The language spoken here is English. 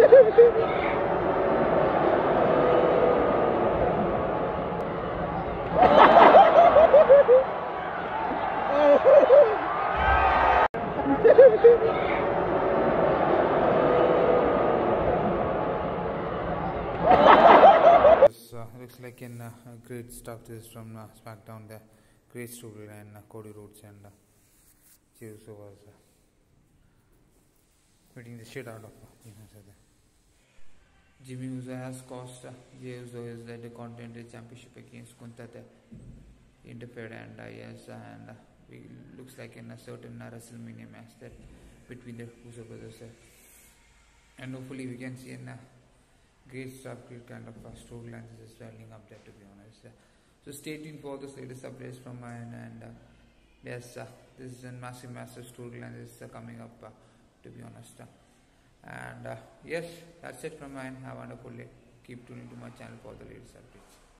Looks like great stuff. This is from SmackDown. The great storyline. Cody Rhodes and Jey Uso was beating the shit out of Jimmy Uso has cost Jey Uso is the Continental Championship against Kunta interfered and yes, and looks like in a certain WrestleMania match that between the Uso brothers, and hopefully we can see in great stuff, great kind of storylines is swelling up there, to be honest. So stay tuned for the latest updates from mine, and yes, this is a massive storyline is coming up, to be honest. And yes, that's it from mine. Have a wonderful day. Keep tuning to my channel for the latest updates.